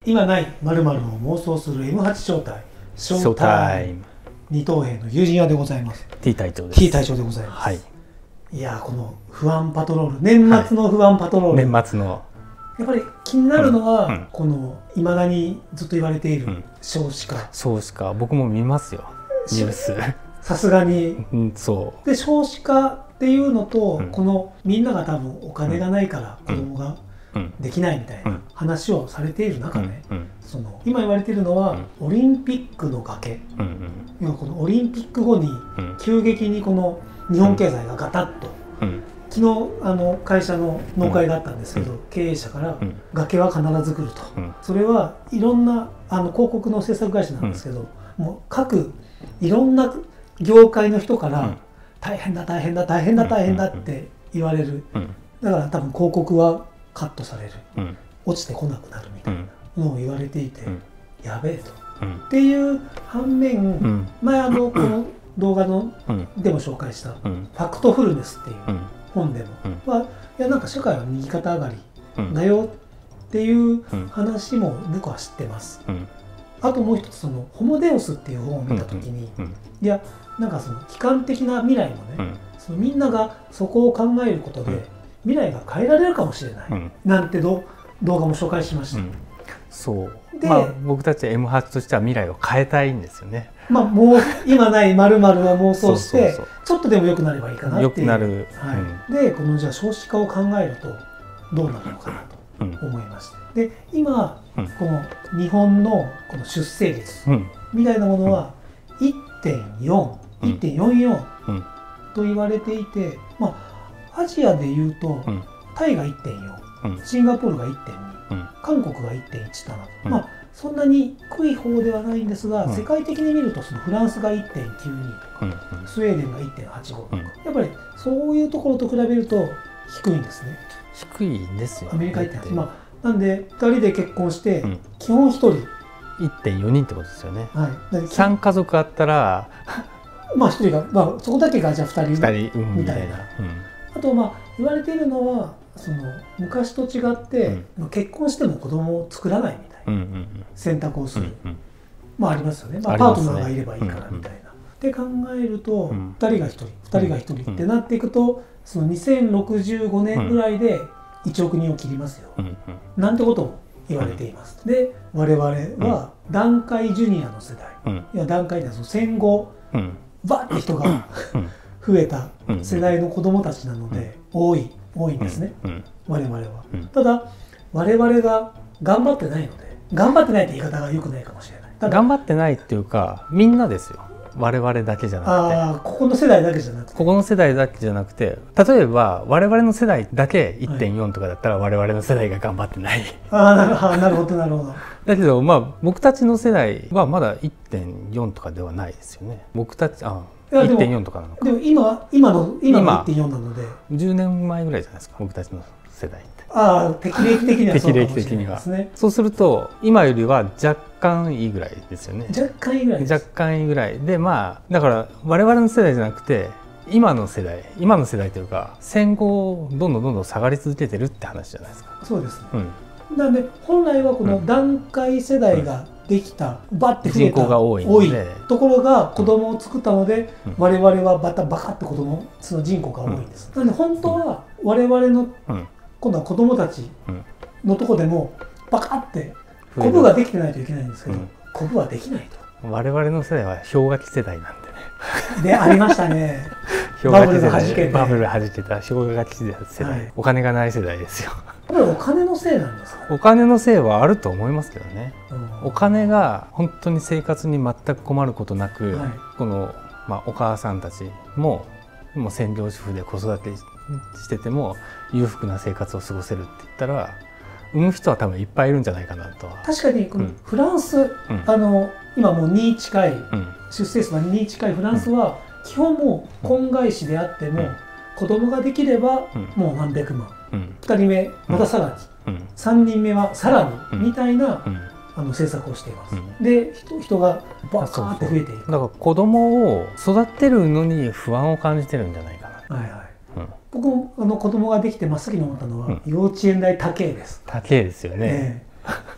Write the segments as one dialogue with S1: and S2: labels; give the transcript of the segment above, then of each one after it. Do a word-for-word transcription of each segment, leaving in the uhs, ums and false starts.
S1: 今ない〇〇を妄想する エムはち 招待
S2: ショータイム
S1: 二等兵の友人屋でございます。
S2: T 隊長です。
S1: T 隊長でございます。
S2: はい。
S1: いやこの不安パトロール、年末の不安パトロール、
S2: はい、年末の
S1: やっぱり気になるのは、
S2: うんうん、
S1: このいまだにずっと言われている少子化、うん、
S2: 少子化僕も見ますよニュース
S1: さすがに、
S2: うん、そう
S1: で少子化っていうのと、うん、このみんなが多分お金がないから子供ができないみたいな話をされている中で、うんうん、その今言われているのは、うん、オリンピックの崖、うんうん、要はこのオリンピック後に急激にこの日本経済がガタッと、うんうん、昨日あの会社の納会があったんですけど、うん、経営者から、うん、崖は必ず来ると、うん、それはいろんなあの広告の制作会社なんですけど、うん、もう各いろんな業界の人から、うん、大変だ大変だ大変だ大変だって言われる、うん、だから多分広告はカットされる、うん、落ちてこなくなるみたいなのを言われていて、うん、やべえと、うん、っていう反面、うん、前あのこの動画のでも紹介した「ファクトフルネス」っていう本でも、うん、は、いやなんか社会は右肩上がりだよっていう話も僕は知ってます。うん、あともう一つそのホモデウスっていう本を見た時に、うんうん、いやなんかその悲観的な未来もね、うん、そのみんながそこを考えることで、うん、未来が変えられるかもしれない、うん、なんてど動画も紹介しました。うん、
S2: そうで、まあ、僕たち エムはち としては未来を変えたいんですよね。
S1: まあもう今ない〇〇は妄想してそうそうそうちょっとでも良くなればいいかなっていう。良くなる、はい、うん、でこのじゃあ少子化を考えるとどうなるのかなと思いまして、うん、で今、うん、この日本のこの出生率みたいなものは いってんよん、いってんよんよん と言われていて、まあアジアでいうと、うん、タイが いってんよん、うん、シンガポールが いってんに、うん、韓国が いってんいち だなと、うん、まあそんなに低い方ではないんですが、うん、世界的に見るとそのフランスが いってんきゅうに とか、うん、スウェーデンが いってんはちご とか、うん、やっぱりそういうところと比べると低いんですね。
S2: 低いですよね。
S1: アメリカ いってん、まあ、なんでふたりで結婚して、うん、基本ひとり
S2: いってんよにんってことですよね。
S1: はい、
S2: さん家族あったら
S1: まあひとりが、まあ、そこだけがじゃあふたりみたいな、うん、あとまあ言われているのはその昔と違って、うん、結婚しても子供を作らないみたいな、うんうんうん、選択をする、うんうん、まあありますよね、まあ、パートナーがいればいいからみたいな、って考えると、うん、ふたりがひとりふたりがひとりってなっていくと、そのにせんろくじゅうごねんぐらいでいちおくにんを切りますよ、うんうん、なんてことも言われています、うん、で我々は団塊ジュニアの世代、うん、いや団塊ではその戦後、うん、バッて人が増えた世代の子供たちなので、うん、多い多いんですね、うん、我々は、うん、ただ我々が頑張ってないので、頑張ってないって言い方が良くないかもしれない。ただ
S2: 頑張ってないっていうかみんなですよ。我々だけじゃなくて、
S1: ああここの世代だけじゃなくて
S2: ここの世代だけじゃなくて例えば我々の世代だけ いってんよん とかだったら我々の世代が頑張ってない、はい、
S1: ああなるほどなるほど。
S2: だけどまあ僕たちの世代はまだ いってんよん とかではないですよね。僕たちあいってんよん とかなのか。
S1: でも今今の今の いってんよん なので
S2: じゅうねんまえぐらいじゃないですか僕たちの世代って。
S1: ああ適齢的にはそうかもしれないですね。
S2: そうすると今よりは若干いいぐらいですよね。
S1: 若干いいぐらいです。
S2: 若干いいぐらいで、まあだから我々の世代じゃなくて今の世代今の世代というか戦後どんどんどんどん下がり続けてるって話じゃないですか。
S1: そうですね、うん、なので本来はこの団塊世代ができた、うん、バッて増えた
S2: 人口が多い
S1: 多いところが子供を作ったので、うん、我々はバタバカって子供その人口が多いんです、うん、なので本当は我々の、うん今度は子供たちのとこでもバカってコブができてないといけないんですけど、うん、コブはできないと。
S2: 我々の世代は氷河期世代なんでね。
S1: でありましたね。
S2: バブル弾けてバブル弾けた氷河期世代、はい、お金がない世代ですよ。
S1: これお金のせいなんですか？
S2: お金のせいはあると思いますけどね。うん、お金が本当に生活に全く困ることなく、はい、この、まあ、お母さんたちももう専業主婦で子育てしてても裕福な生活を過ごせるって言ったら産む人は多分いっぱいいるんじゃないかなと。
S1: 確かにこのフランス、うん、あの今もうに近い、うん、出生数がに近いフランスは、うん、基本もう婚外子であっても、うん、子供ができればもう何百万、うん、ふたりめまたさらに、うん、さんにんめはさらに、うん、みたいな、うん、あの政策をしています、うん、で 人, 人がバカーって増えていく。
S2: だから子供を育てるのに不安を感じてるんじゃないかな。
S1: はいはい、うん、僕もあの子供ができて真っ先に思ったのは、うん、幼稚園代高いです。
S2: 高いですよね、えー、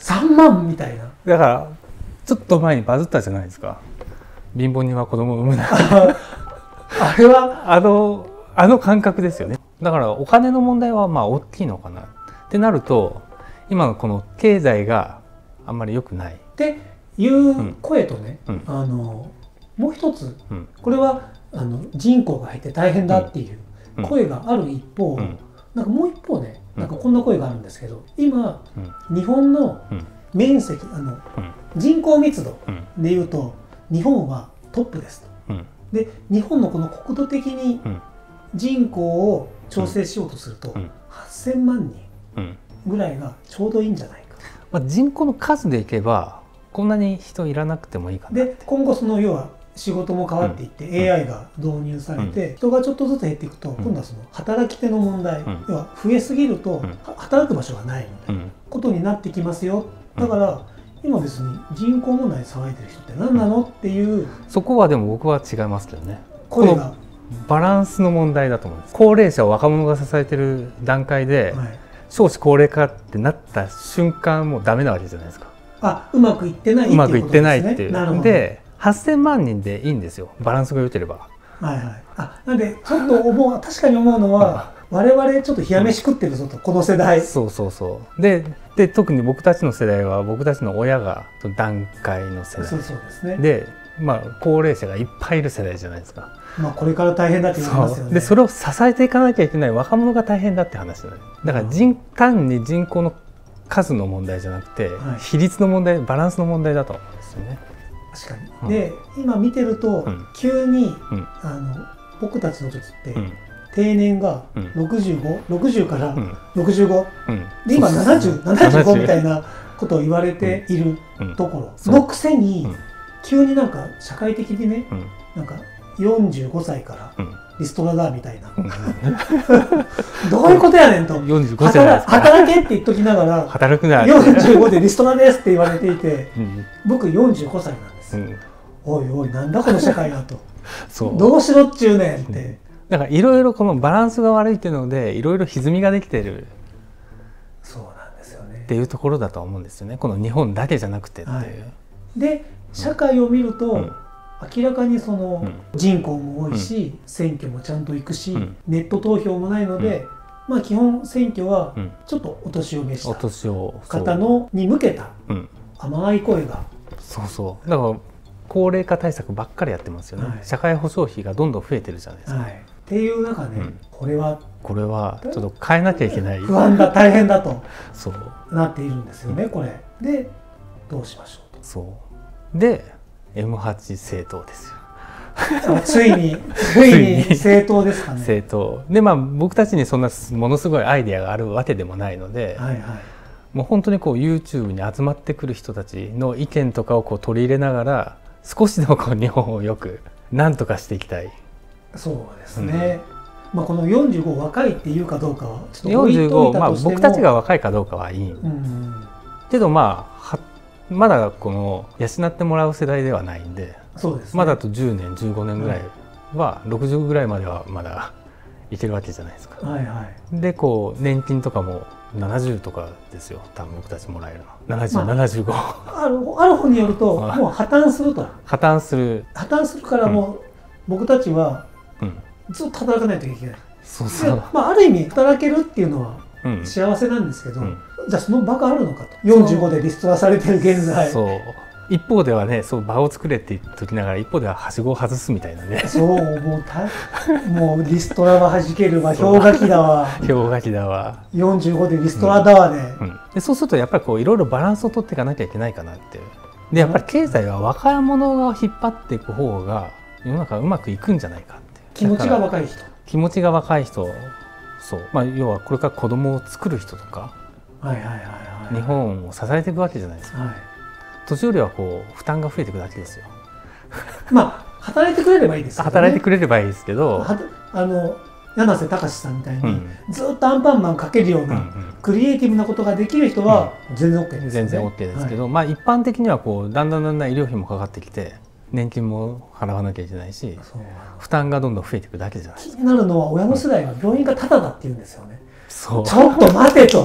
S1: さんまんみたいな。
S2: だからちょっと前にバズったじゃないですか、貧乏人は子供を産むな
S1: あれは
S2: あのあの感覚ですよね。だからお金の問題はまあ大きいのかなってなると、今のこの経済があんまり良くない
S1: っていう声とね、
S2: うん、
S1: あのもう一つ、
S2: うん、こ
S1: れはあの人口が減って大変だっていう声がある一方、うん、なんかもう一方ね、なんかこんな声があるんですけど、今、うん、日本の面積、あの、うん、人口密度でいうと日本はトップですと、うん、で日本のこの国土的に人口を調整しようとすると、うん、はっせんまんにんぐらいがちょうどいいんじゃないか、
S2: まあ、人口の数でいけばこんなに人いらなくてもいいかな。
S1: で今後その要は仕事も変わっていって、うん、エーアイ が導入されて、うん、人がちょっとずつ減っていくと、うん、今度はその働き手の問題、うん、要は増えすぎると、うん、働く場所がないみたいなことになってきますよ。だから今別に人口問題に騒いでる人って何なのっていう、
S2: そこはでも僕は違いますけどね。声がバランスの問題だと思うんです。高齢者を若者が支えてる段階で、はい、少子高齢化ってなった瞬間もうダメなわけじゃないですか。
S1: あ、うまくいってないっていうことですね。
S2: うまくいってないっていう。なるほど。ではっせんまんにんでいいんですよ、バランスが良ければ。
S1: はいはい。あ、なんでちょっと思う確かに思うのは我々ちょっと冷や飯食ってるぞと、この世代。
S2: そうそうそう。でで特に僕たちの世代は僕たちの親が団塊の世代。
S1: そうそうですね。
S2: で、まあ高齢者がいっぱいいる世代じゃないですか。
S1: まあこれから大変だって言いますよね。
S2: でそれを支えていかなきゃいけない若者が大変だって話だね。だから人単に人口の数の問題じゃなくて、はい、比率の問題、バランスの問題だと思うんですよね。
S1: 確かに、うん、で今見てると、うん、急に、うん、あの僕たちの時って、うん、定年がろくじゅうご、ろくじゅうからろくじゅうご、うん、で今ななじゅう、ななじゅうごみたいなことを言われているところのくせに、急になんか社会的にね、なんかよんじゅうごさいからリストラだみたいな、どういうことやねんと、
S2: よんじゅうごじゃないですか、
S1: 働けって言っときながら
S2: 働くな
S1: よんじゅうごでリストラですって言われていて、僕よんじゅうごさいなんです。うん、おいおいなんだこの社会だとそうどうしろっちゅうねんって、うん、
S2: だからいろいろこのバランスが悪いっていうのでいろいろ歪みができてる、
S1: そうなんですよね
S2: っていうところだと思うんですよね、この日本だけじゃなくてっていう、はい、
S1: で社会を見ると、うん、明らかにその、うん、人口も多いし、うん、選挙もちゃんと行くし、うん、ネット投票もないので、うん、まあ基本選挙はちょっとお年を召した方のに向けた甘い声が、
S2: そうそう、だから高齢化対策ばっかりやってますよね、はい、社会保障費がどんどん増えてるじゃないですか、はい、
S1: っていう中ね、うん、これは
S2: これはちょっと変えなきゃいけない、
S1: 不安だ大変だとそうなっているんですよね、これでどうしましょうと。
S2: そうで エムはち 政党です
S1: よついについに政党ですかね。
S2: 政党で、まあ僕たちにそんなものすごいアイデアがあるわけでもないので、はいはい、もう本当にこう YouTube に集まってくる人たちの意見とかをこう取り入れながら少しでもこう日本をよく何とかしていきたい。
S1: そうですね、うん、まあこのよんじゅうご若いっていうかどうかはちょっと
S2: よんじゅうご、まあ僕たちが若いかどうかはいい、うん、けどまあはまだこの養ってもらう世代ではないんで、
S1: そうですね、
S2: まだあとじゅうねんじゅうごねんぐらいは、うん、ろくじゅうぐらいまではまだいけるわけじゃないですか、はいはい、でこう年金とかもななじゅうとかですよ、多分僕たちもらえるのななじゅう、まあ、ななじゅうご
S1: あるある方によるともう破綻すると
S2: 破綻する
S1: 破綻するからもう、うん、僕たちはずっと働かないといけない、うん、そうそう、まあ、ある意味働けるっていうのは幸せなんですけど、うん、じゃあその場があるのかと、よんじゅうごでリストラされてる現在、
S2: そう一方ではね、そう場を作れって言っときながら一方でははしごを外すみたいなね、
S1: そうもうたもうリストラは弾けるわ、氷河期だわ
S2: 氷河期だわ
S1: よんじゅうごでリストラだわで、うん
S2: うん、でそうするとやっぱりこういろいろバランスを取っていかなきゃいけないかなっていう。でやっぱり経済は若者が引っ張っていく方が世の中うまくいくんじゃないかっていう。
S1: 気持ちが若い人
S2: 気持ちが若い人、そう、まあ、要はこれから子供を作る人とか、はいはいはいはい、日本を支えていくわけじゃないですか、はい、年寄りはこう負担が増えていくだけですよ
S1: まあ働いてくれればいいですけどね、
S2: 働いてくれればいいですけど、
S1: あの柳瀬隆さんみたいに、うん、ずっとアンパンマンかけるような、うんうん、クリエイティブなことができる人は全然 OK です、ね、
S2: 全然 OK ですけど、はい、まあ一般的にはこうだんだんだんだん医療費もかかってきて年金も払わなきゃいけないし、負担がどんどん増えていくだけじゃないですか。
S1: 気になるのは親の世代は病院がタダだって言うんですよね。そうちょっと待てと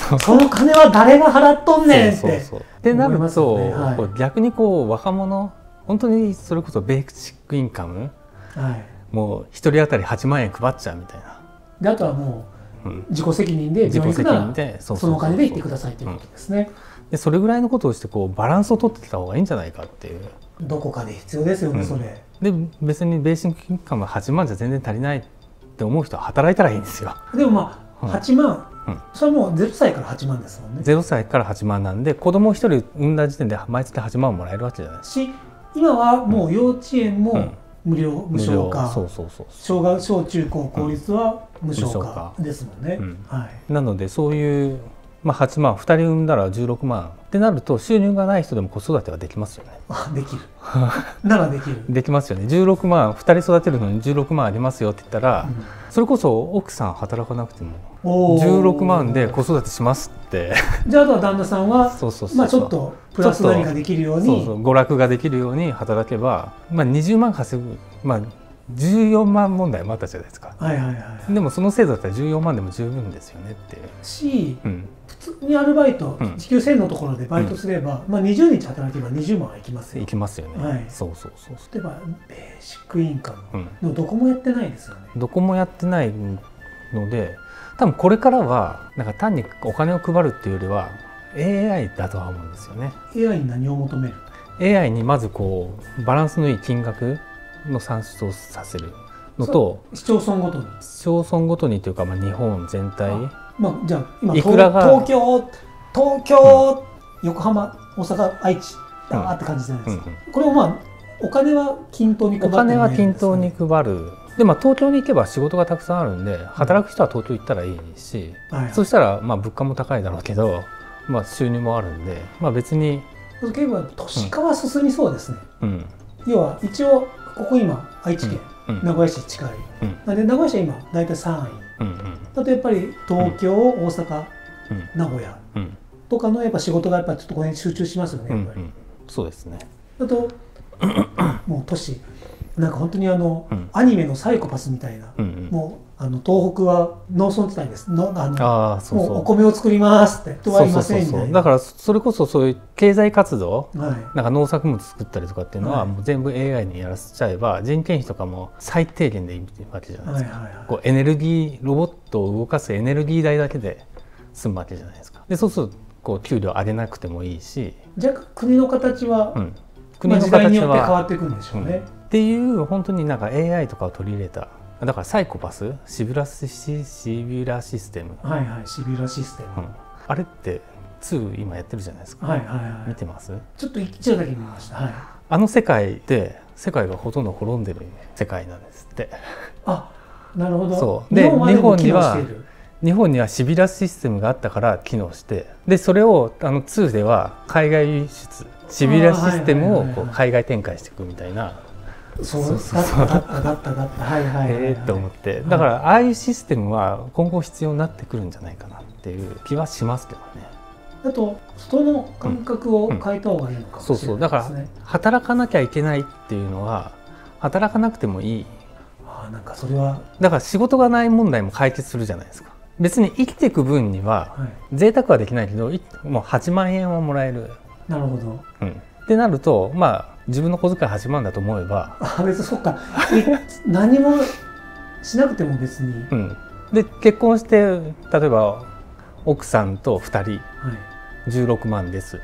S1: その金は誰が払っとんねんって。
S2: ってなると、ねはい、逆にこう若者本当にそれこそベーシックインカム、はい、もう一人当たりはちまんえん配っちゃうみたいな。
S1: であとはもう、うん、自己責任で病院行くならそのお金で行ってくださいということですね。
S2: うん、でそれぐらいのことをしてこうバランスを取ってた方がいいんじゃないかっていう。
S1: どこかで必要ですよね、うん、それ。
S2: で別にベーシックインカムははちまんじゃ全然足りないって思う人は働いたらいいんですよ。
S1: でもまあ、うん、はちまん、うん、それはもうゼロさいからはちまんですもんね。
S2: ゼロさいからはちまんなんで子供ひとり産んだ時点で毎月はちまんもらえるわけじゃないですか。
S1: し今はもう幼稚園も無料、うん、無償化、小学小中高公立は無償化ですもんね。うんはい、
S2: なのでそういう、まあ、はちまんふたり産んだらじゅうろくまんってなると収入がない人でも子育てはできますよね。
S1: あできるならできる
S2: できますよね。じゅうろくまんふたり育てるのにじゅうろくまんありますよって言ったら、うん、それこそ奥さん働かなくてもじゅうろくまんで子育てしますって
S1: じゃああとは旦那さんはまあちょっとプラス何かできるように
S2: そうそう娯楽ができるように働けば、まあ、にじゅうまん稼ぐ、まあ、じゅうよんまん問題もあったじゃないですか。はいはいはい、でもその制度だったらじゅうよんまんでも十分ですよねっていうし、
S1: うん、普通にアルバイト、うん、時給せんのところでバイトすれば、うんまあ、にじゅうにち働けばにじゅうまんはいきますよ。
S2: いきますよね、はい、そうそうそう
S1: 例えばベーシックインカムのどこもやってないですよね、
S2: うん、どこもやってないので多分これからはなんか単にお金を配るっていうよりは エーアイ だとは思うんですよね。
S1: エーアイ に何を求める？
S2: エーアイ にまずこうバランスのいい金額の算出をさせるのと
S1: 市町村ごとに
S2: 市町村ごとにというか、まあ、日本全体
S1: まあ、じゃあ今いくらが東京東京、うん、横浜大阪愛知だーって感じじゃないですか、うんうんうん、これをまあお金は均等に配ってもいいんですかね。
S2: お金は均等に配る。でまあ、東京に行けば仕事がたくさんあるんで働く人は東京行ったらいいし、うんはい、そしたらまあ物価も高いだろうけど、まあ、収入もあるんで、まあ、別に
S1: 結構都市化は進みそうですね、うん、要は一応ここ今愛知県、うん、名古屋市近い、うん、なんで名古屋市は今大体さんい、うんうん、だとやっぱり東京、うん、大阪、うん、名古屋とかのやっぱ仕事がやっぱちょっとここに集中しますよね、やっぱり、うんうん、
S2: そうですね。
S1: だともう都市なんか本当にあの、うん、アニメのサイコパスみたいな、うんうん、もうあの東北は農村地帯ですのあのあそうそうもうお米を作りますって人はいませんみたいな。
S2: だからそれこそそういう経済活動、はい、なんか農作物作ったりとかっていうのは、はい、もう全部 エーアイ にやらせちゃえば人件費とかも最低限でいいわけじゃないですか、はいはいはい、こうエネルギーロボットを動かすエネルギー代だけで済むわけじゃないですか。でそうするとこう給料上げなくてもいいし、
S1: じゃあ国の形は、うん、国の形は時代によって変わっていくんでしょうね、うん
S2: っていう本当になんか エーアイ とかを取り入れただからサイコパスシビュラシシビュラシステム
S1: はいはいシビュラシステム、うん、
S2: あれってに今やってるじゃないですか。はいはいはい、見てます？
S1: ちょっと一応だけ見ました、はい、
S2: あの世界で世界がほとんど滅んでる世界なんですって。
S1: あなるほど。
S2: そうで日本には日本にはシビュラシステムがあったから機能してでそれをあのにでは海外輸出シビュラシステムをこう海外展開していくみたいな。
S1: そうそうそうそうだっただっただったはいはいはい、はい、
S2: ええと思ってだからああいうシステムは今後必要になってくるんじゃないかなっていう気はしますけどね。
S1: あと人の感覚を変えた方がいいのかもしれないですね、うんうん、そうそう
S2: だから働かなきゃいけないっていうのは働かなくてもいい。
S1: あなんかそれは
S2: だから仕事がない問題も解決するじゃないですか。別に生きていく分には贅沢はできないけどもうはちまんえんはもらえる。
S1: なるほど、
S2: うん、ってなるとまあ自分の小遣いはちまんだと思えば
S1: あ別にそっか何もしなくても別に、
S2: うん、で結婚して例えば奥さんとふたり、はい、じゅうろくまんです、はい、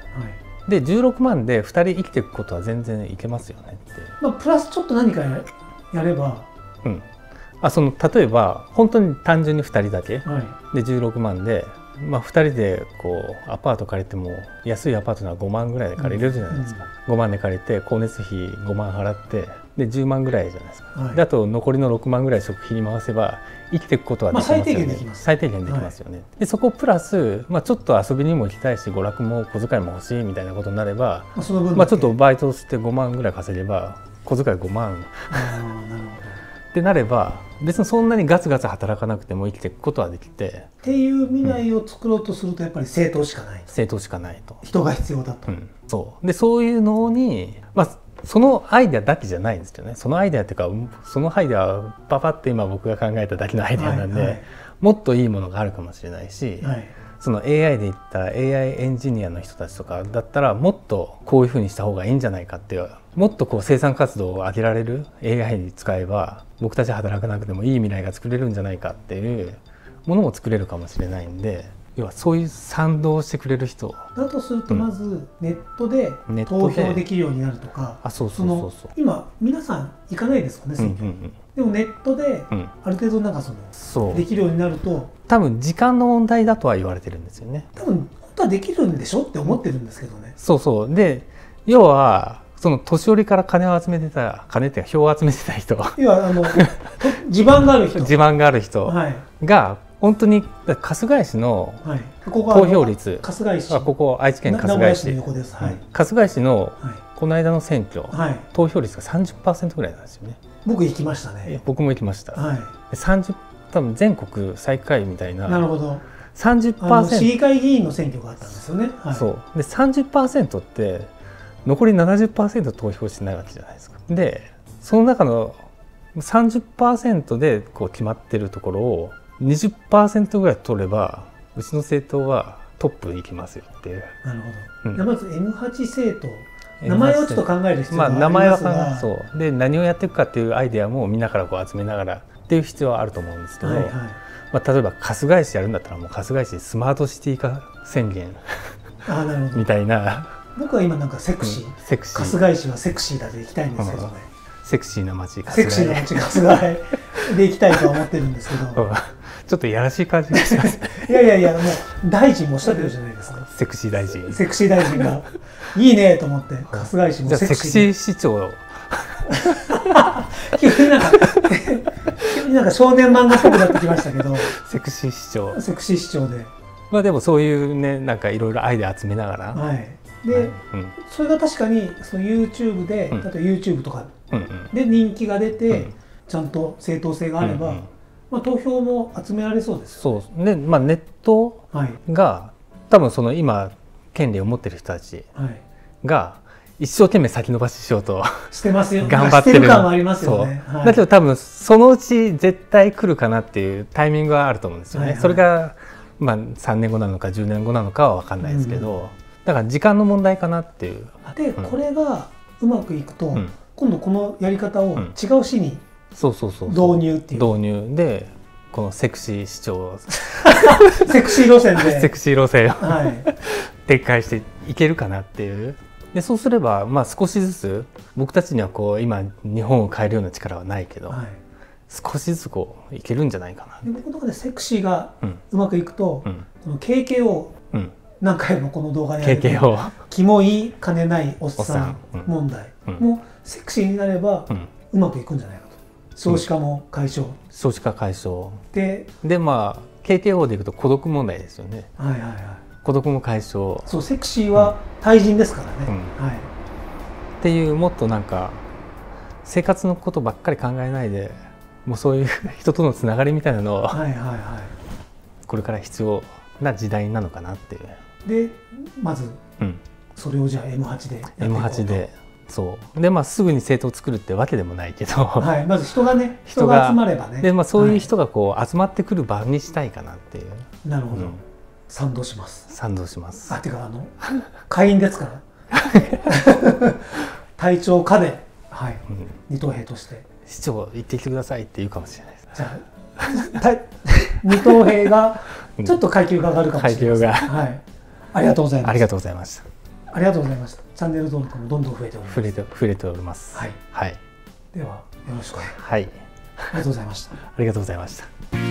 S2: でじゅうろくまんでふたり生きていくことは全然いけますよねって、
S1: まあ、プラスちょっと何か や, やれば、
S2: うん、あその例えば本当に単純にふたりだけ、はい、でじゅうろくまんでまあ、ふたりでこうアパート借りても安いアパートならごまんぐらいで借りれるじゃないですか、うんうん、ごまんで借りて光熱費ごまん払ってでじゅうまんぐらいじゃないですか、はい、であと残りのろくまんぐらい食費に回せば生きていくことはできますよね、まあ、最低限できます最低限できますよね、はい、でそこプラス、まあ、ちょっと遊びにも行きたいし娯楽も小遣いも欲しいみたいなことになれば、まあその分まあ、ちょっとバイトしてごまんぐらい稼げば小遣いごまんあなるほどってなれば別にそんなにガツガツ働かなくても生きていくことはできて
S1: っていう未来を作ろうとするとやっぱり政党しかない、うん、
S2: 政党しかないと
S1: 人が必要だと、
S2: うん、そうでそういうのに、まあ、そのアイデアだけじゃないんですよね。そのアイデアっていうかそのアイデアはパパって今僕が考えただけのアイデアなんで、はいはい、もっといいものがあるかもしれないし、はい、 その エーアイ で言った エーアイ エンジニアの人たちとかだったらもっとこういうふうにした方がいいんじゃないかっていう、もっとこう生産活動を上げられる エーアイ に使えば僕たち働かなくてもいい未来が作れるんじゃないかっていうものも作れるかもしれないんで、要はそういう賛同してくれる人
S1: だとすると、まずネットで投票できるようになるとか、
S2: あ、そうそうそうそう、
S1: 今皆さん行かないですかね、選挙、うんうんうん、でもネットである程度なんかそのそうできるようになると、
S2: 多分時間の問題だとは言われてるんですよね。
S1: 多分本当はできるんでしょって思ってるんですけどね。
S2: そうそうで、要はその年寄りから金を集めてた、金っていうか票を集めてた人、
S1: 要はあの地盤がある人
S2: 地盤がある人が、はい、本当に春日井市の投票率、
S1: 春日井市、
S2: ここ愛知県春日井市、
S1: はい、
S2: 春日井市のこの間の選挙、はい、投票率が さんじゅっパーセント ぐらいなんですよね。
S1: 僕行きましたね。
S2: 僕も行きました。
S1: はい、
S2: さんじゅう多分全国最下位みたいな。
S1: なるほど。
S2: さんじゅっパーセント
S1: 市議会議員の選挙があったんですよね。はい、
S2: そうで さんじゅっパーセント って残り ななじゅっパーセント 投票してないわけじゃないですか。でその中の さんじゅっパーセント でこう決まってるところを にじゅっパーセント ぐらい取ればうちの政党はトップに行きますよっていう。
S1: なるほど、うん、まず エムはち 政党、名前をちょっと考える必要がありますが、まあ、
S2: 名前は考えそうで何をやっていくかっていうアイデアもみんなからこう集めながらっていう必要はあると思うんですけど、はいはい、まあ、例えば春日井市やるんだったらもう春日井市スマートシティ化宣言
S1: あ、なるほどみ
S2: たいな。
S1: 僕は今なんかセクシー、うん、セクシー春日井市はセクシーだで行きたいんですけどね、
S2: うん、セクシーな街
S1: セクシーな街春日井で行きたいとは思ってるんですけど、うん、
S2: ちょっといやらしい感じがします
S1: いやいやいや、もう大臣もおっしゃってるじゃないですか。
S2: セクシー大臣
S1: セクシー大臣がいいねと思って、春日井市もセクシー、
S2: セクシー市長
S1: 急になんか急になんか少年漫画っぽくなってきましたけど
S2: セクシー市長
S1: セクシー市長で、
S2: まあでもそういうね、なんかいろいろアイデア集めながら、
S1: はい、で、はい、うん、それが確かにその YouTube で、うん、例えば YouTube とかで人気が出て、うん、ちゃんと正当性があれば、うんうん、まあ、投票も集められそうです、ね、
S2: そうで、まあ、ネットが、はい、多分その今権利を持ってる人たちが一生懸命先延ばししようと
S1: してますよ、
S2: 頑張ってる、
S1: してる感はありますよね。
S2: はい、だけど多分そのうち絶対来るかなっていうタイミングはあると思うんですよね。はいはい、それがまあさんねんごなのかじゅうねんごなのかは分かんないですけど、うん、だから時間の問題かなっていう。
S1: で、うん、これがうまくいくと、うん、今度このやり方を違う市に導入っていう、
S2: 導入でこのセクシー市長
S1: セクシー路線で
S2: セクシー路線を、はい、撤回していけるかなっていう。でそうすれば、まあ、少しずつ僕たちにはこう今日本を変えるような力はないけど、はい、少しずつこういけるんじゃないかな。
S1: で僕の中でセクシーがうまくいくと、うん、この ケーケーオー、うん、何回もこの動画でやるとキモい金ないおっさん問題もセクシーになればうまくいくんじゃないかと。少子化も解消、うん、
S2: 少子化解消ででまあ ケーケーオー でいくと孤独問題ですよね。
S1: はいはいはい、
S2: 孤独も解消。
S1: そう、セクシーは対人ですからね、うん、はい、
S2: っていうもっとなんか生活のことばっかり考えないで、もうそういう人とのつながりみたいなのを、はいはいはい、これから必要な時代なのかなっていう。
S1: でまず、うん、それをじゃあ エムはち でやっていこうと。
S2: エムはち でそうで、まあ、すぐに政党を作るってわけでもないけど、
S1: はい、まず人がね人が集まればね
S2: で、まあ、そういう人がこう集まってくる場にしたいかなっていう。
S1: なるほど、うん、賛同します。
S2: 賛同します。
S1: あ、てかあの会員ですから体調課で、はい、うん、二等兵として
S2: 市長行ってきてくださいって言うかもしれないです。
S1: じゃあ二等兵がちょっと階級が上がるかもしれないです、
S2: 階級が、
S1: はい、ありがとうございます。
S2: ありがとうございました。
S1: ありがとうございました。チャンネル登録もどんどん増えております。
S2: 増えて増えております。
S1: はい、
S2: はい、
S1: ではよろしく。
S2: はい、
S1: ありがとうございました。
S2: ありがとうございました。